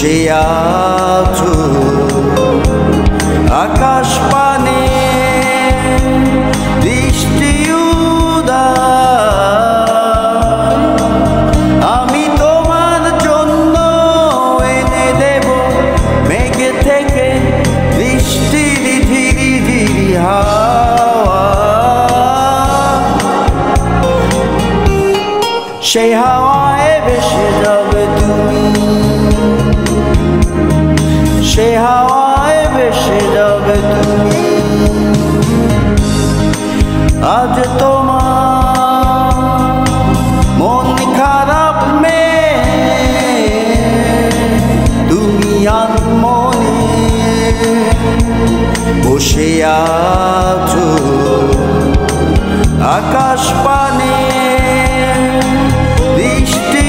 বসে আছো আকাশ পানে বৃষ্টি উদাস আমি তোমার জন্য এনে দেব মেঘে থেকে বৃষ্টির ধীরি ধীরি হাওয়া সেই হাওয়ায় ভেসে যাবে তুমি সেই হাওয়ায় ভেসে যাবে তুমি আজ তোমার মন খারাপ তুমি আনমনে বসে আছো আকাশ পানে বৃষ্টি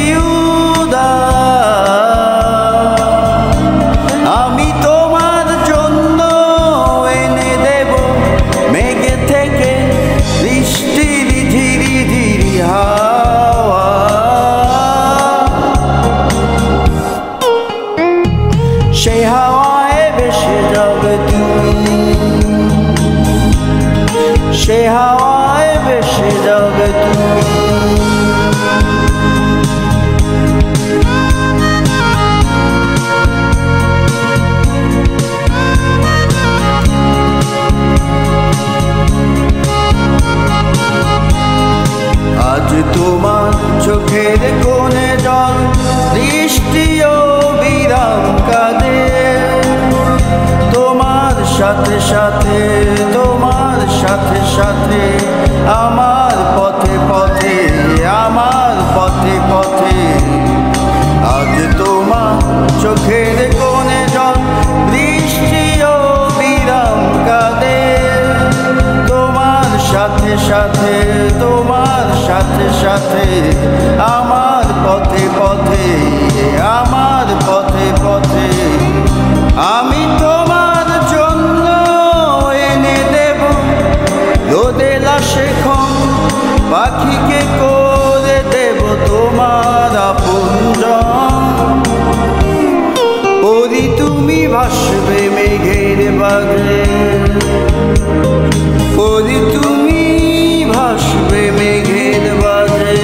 আমি তোমার জন্য এনে দেব মেঘে থেকে বৃষ্টির ধীরি ধীরি হাওয়া সেই হাওয়ায় ভেসে যাবে তুমি সেই হাওয়ায় ভেসে যাবে তুমি আজ তোমার চোখের কোণে জল বৃষ্টি ও বিরাম কাঁদে তোমার সাথে সাথে তোমার সাথে সাথে আমার পথে পথে আমার পথে পথে আজ তোমার চোখের কোণে জল বৃষ্টি ও বিরাম কাঁদে তোমার সাথে সাথে তোমার সাথে সাথে আমার পথে পথে আমার পথে পথে আমি তোমার জন্য এনে দেব রোদেলা শেখন পাখিকে করে দেব তোমার আপনজন ওরি তুমি ভাসবে মেঘের বাগে ওরি তুমি ভাসবে মেঘের বাগে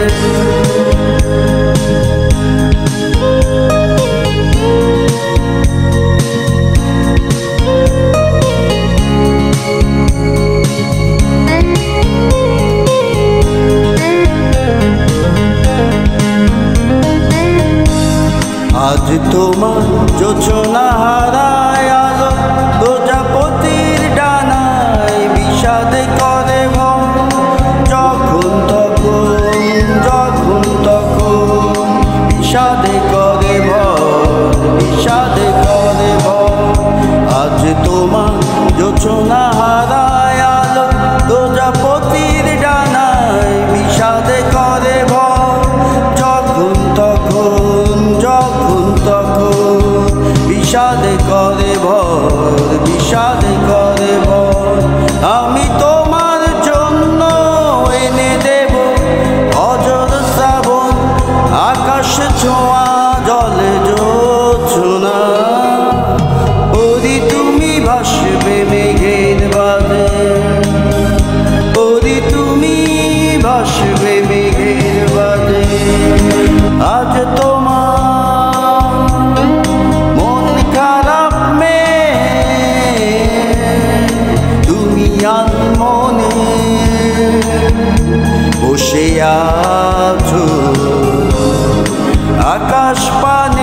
আজ তোমার যোচনা হারায় আলো প্রজাপতির ডানায় বিষাদে করে ভয় যখন তখন বিষাদে করে ভয় আজ তোমার যোচনা হারায় আলো প্রজাপতির ডানায় বিষাদে করে ভয় যখন তখন বিষাদে করে ভয় আমি তোমার জন্য এনে দেব অজর শ্রাবণ আকাশ ছোঁয়া জলে জোছনা ওরি তুমি ভাসবে মেঘের বাদে ওরি তুমি ভাসবে মেঘের বাদে আজ তোমার মন খারাপ তুমি আনমনে বসে আছো আকাশ পানে